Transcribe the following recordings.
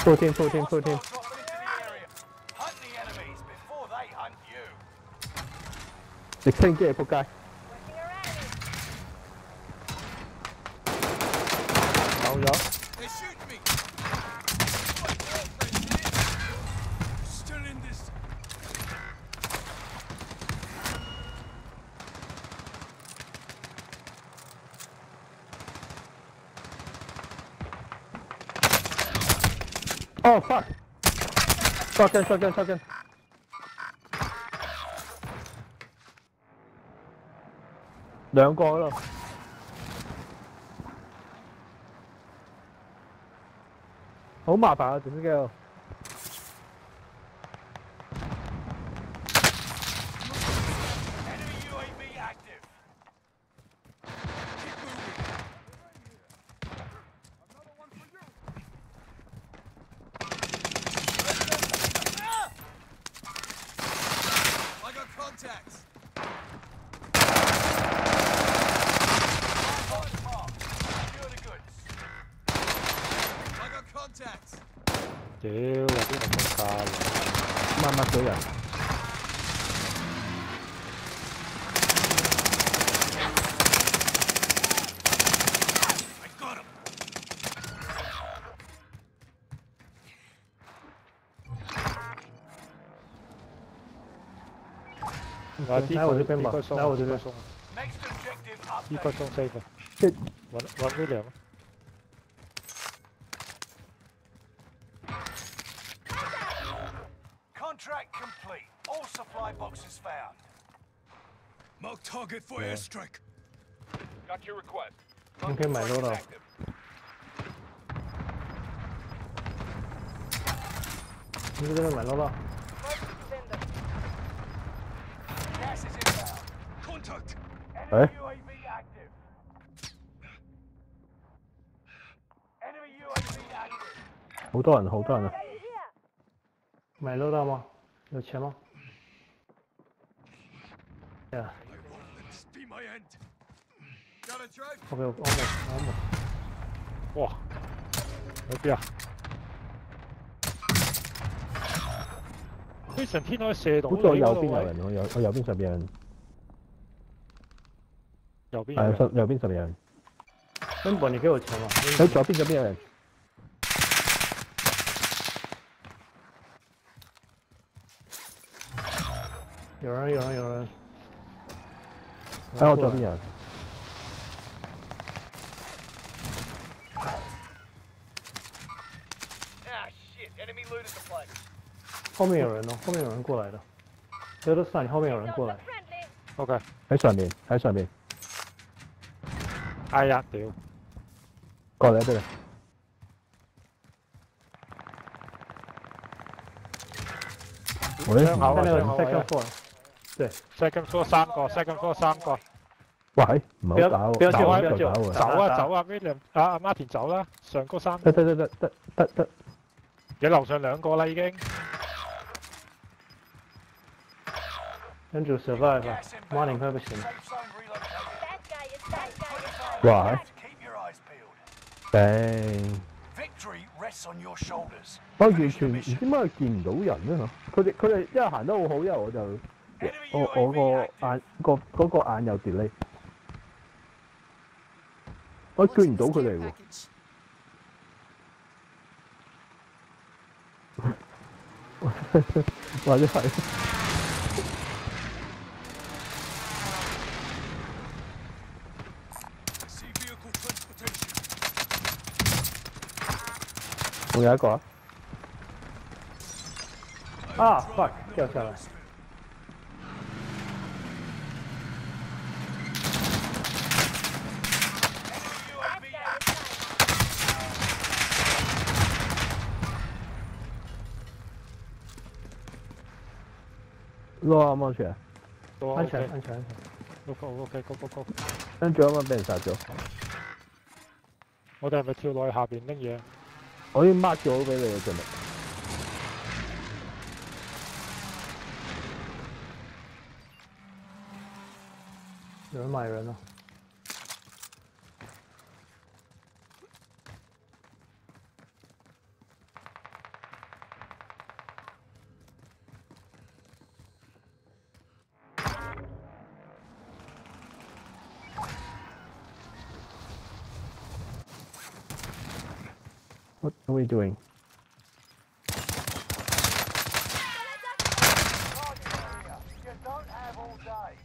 Full team, full team, full team。直升機仆街。 有咗。 Oh fuck! Shotgun, shotgun, shotgun. 兩個喺度，好麻煩啊！點嘅？ 屌，有啲咁假嘅， 乜水人？來我這邊吧，來我這邊送。 一個送4個，揾William。 Contract complete. All supply boxes found. Mark target for airstrike. Got your request. 你可以買到了。你這邊買到了。 Gas is inbound. Contact. Enemy UAV active. Enemy UAV active. 好多人，好多人啊！買到了嗎？有錢嗎？呀。OK， 我冇。 哇！喺邊啊？佢成天可以射到。 好在右邊有人，我右邊上邊有人。 右邊右邊上邊有人。根本你給我錢嘛？喺左邊有人。有人。喺我左邊有人。後面有人咯，後面有人過來的。這都算，後面有人過來。 OK， 喺上面，喺上面。 哎呀，屌！ 過來這裡。 傷口啊！ second floor， 對 ，second floor 3個 ，second floor 3個。 喂，唔好打喎， 走啊 ，William， 阿 Martin 走啦，上高3。 得。 你樓上2個啦已經。 跟住 survive 啊 ，Martin 快不行。哇！頂！我完全唔知點解見唔到人啊！佢哋一係行得好好，一係我就我個眼有 delay， 我見唔到佢哋喎。或者係。仲有一個啊！fuck， 掉下來。攞啊！安全，安全。 Go。 跟住啱啱俾人殺咗。 我哋係咪跳落去下邊拎嘢？ 我已經 mark 咗俾你嘅盡力。有人買人咯。 What are we doing? Target area. You don't have all day.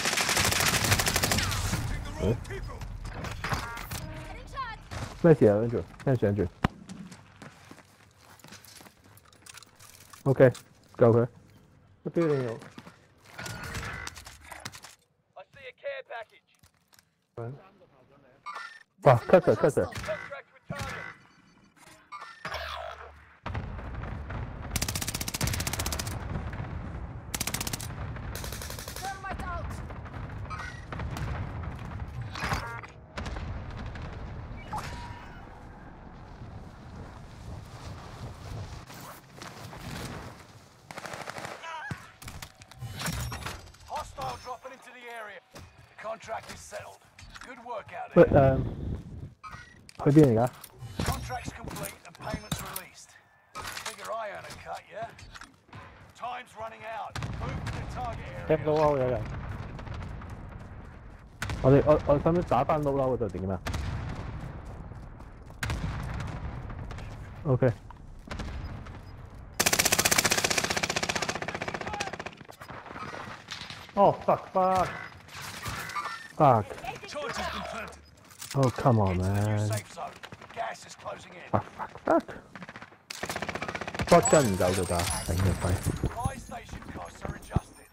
Shooting the wrong people. 咩事啊？跟住，聽上住。OK， 救佢。個標點用？ I see a care package. 哇 ，cutter cutter。 Contract with target. Thermite out. Hostile dropping into the area. The contract is settled. Good work out 喂 there. 去邊嚟㗎？ Contract's complete and payments released. Figure I earn a cut, yeah? Time's running out. Move to the target Tem area. 到歐有人， 我使唔使打翻碌嬲嗰度點啊 ？OK。 哦 fuck fuck， Fuck. Charge has been planted. Oh come on Into the new man. safe zone. Gas is closing in. Fuck. 不跟唔走就得，頂你肺。 Buy station costs are adjusted.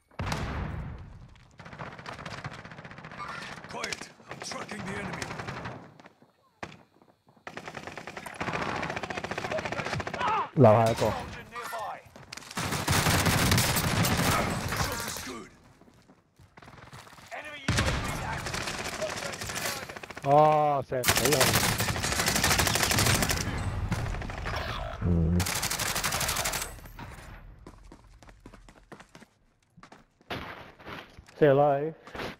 Quiet. I'm tracking the enemy. 留下一個。 Soldier nearby. Shot is good. Enemy UAV active. Contract is target. 哦，射唔死佢， 嗯。 射落嚟，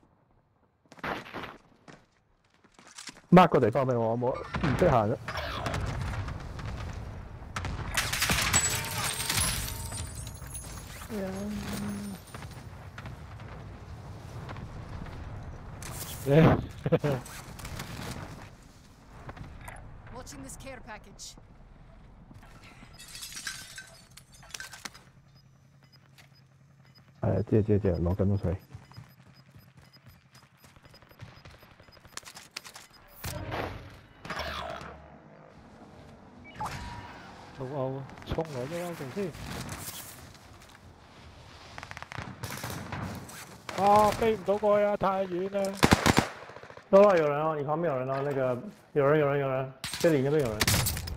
mark 個地方俾我，我冇唔識行啦。 Watching this care package. 知攞緊都水。 到歐衝嚟咗歐定先。啊，飛唔到過去啊，太遠啦！ 有了，有人哦，你旁边有人哦，那个有人，这里那边有人。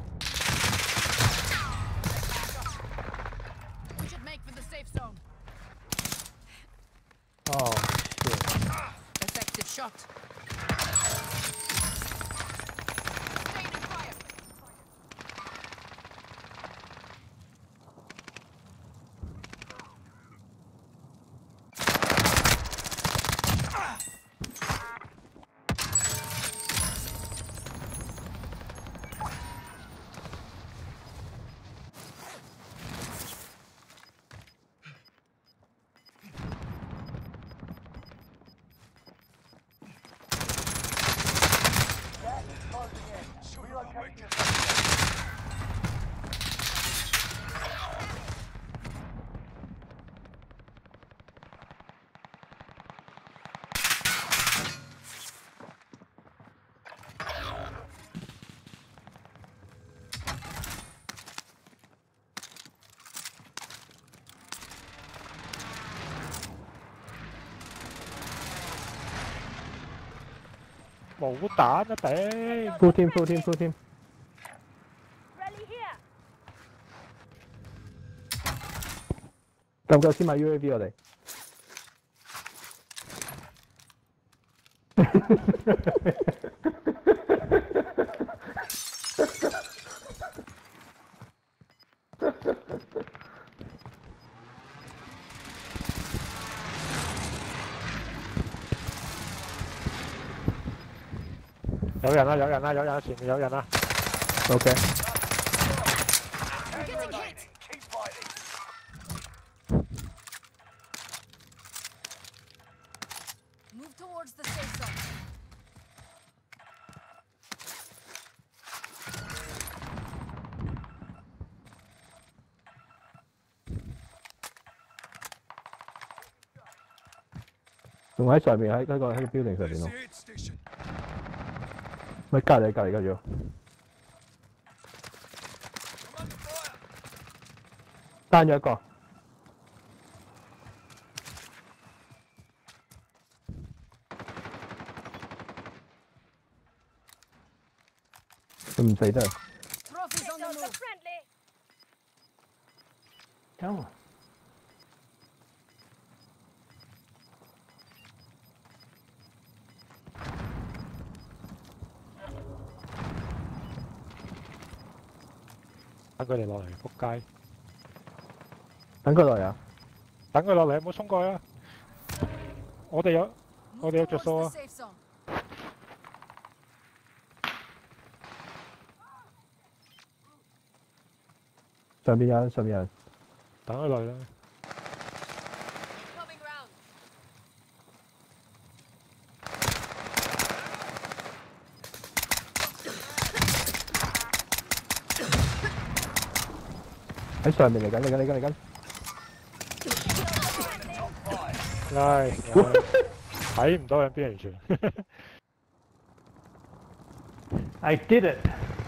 We should make for the safe zone. 哦， Effective shot. Staying fire. Gas is closing in. Relocating the safe zone. Ủa, 冇彈啊頂！ full team。夠唔夠先買 UAV 我哋？ 有人啊，前面有人啊！ OK。 Ten remaining. Keep fighting. Move towards the safe zone. 仲喺上面喺個 building 上 There's 邊 the 咯。 aid station. 咪隔離咗。 I'm under fire. 單咗一個。佢唔死得。 Trophies on the move. 等我。 等佢哋落嚟，仆街！ 等佢來啊！ 等佢落嚟，唔好衝過去啊！我哋有 Move 着 towards 數 the 啊！ safe zone. 上邊有人，上邊有人。 等佢嚟啦！ Incoming round. 喺上面嚟緊，嚟緊。 唉，睇唔到喺邊完全。 I did it.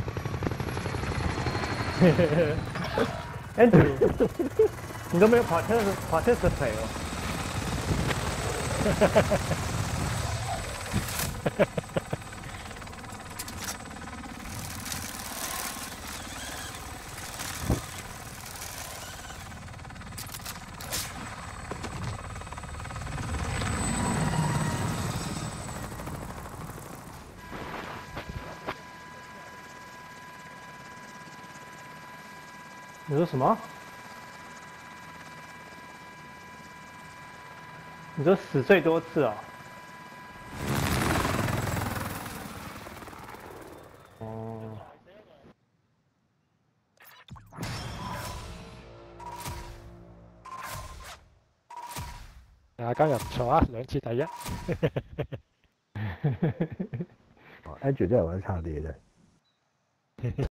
Andrew， 你都没有 participate 哦。你说什么？你说死最多次啊？哦。 今日唔錯啊，2次第一。 Andrew 真係玩得差啲嘅啫。